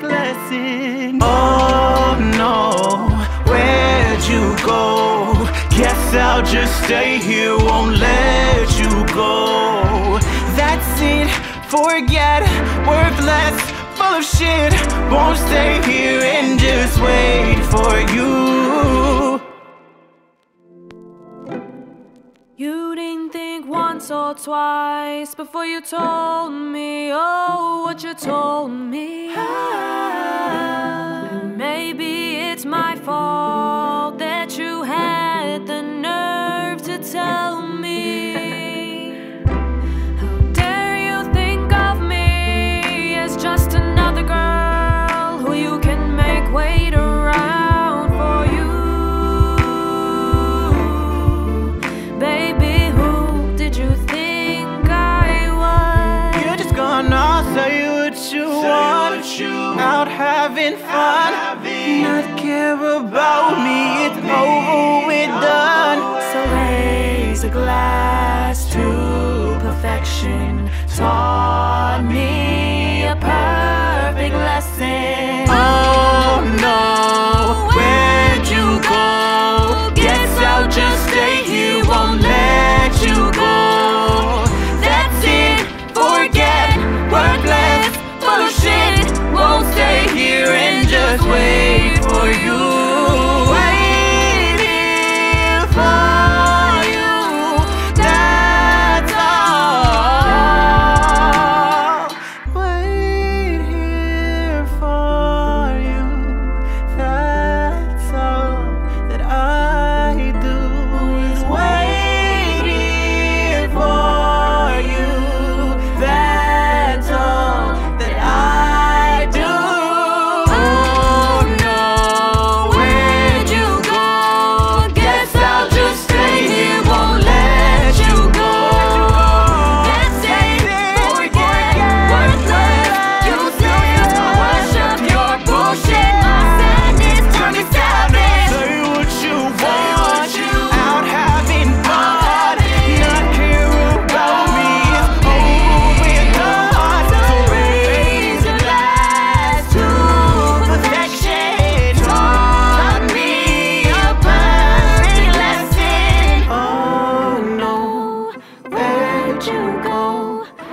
lesson. Oh no, where'd you go? Guess I'll just stay here, won't let you go. That's it, forget, worthless, full of shit. Won't stay here and just wait for you. You didn't think once or twice before you told me, oh, what you told me. Maybe it's my fault that you had the nerve to tell me. How dare you think of me as just another girl who you can make wait around for you. Baby, who did you think I was? You're just gonna say what you want, out having fun, not care about me, it's over, we're done. So raise a glass to perfection, taught me a perfect lesson. Oh no, where'd you go? Guess I'll just stay here, won't let you go. That's it, forget, worthless, full of shit. Won't stay here and just wait for you. Wait here for you, that's all. Wait here for you, that's all that I do is wait here for you, that's all that I do. Oh no, where'd you go? Guess I'll just stay here, won't let you go. That's it, forget, worthless. You say worship your bullshit. My sadness turned to savage. Say what you want, out having fun, not care about me, it's over, we're done. So raise a glass to perfection, taught me a perfect lesson. Oh no, where'd you go?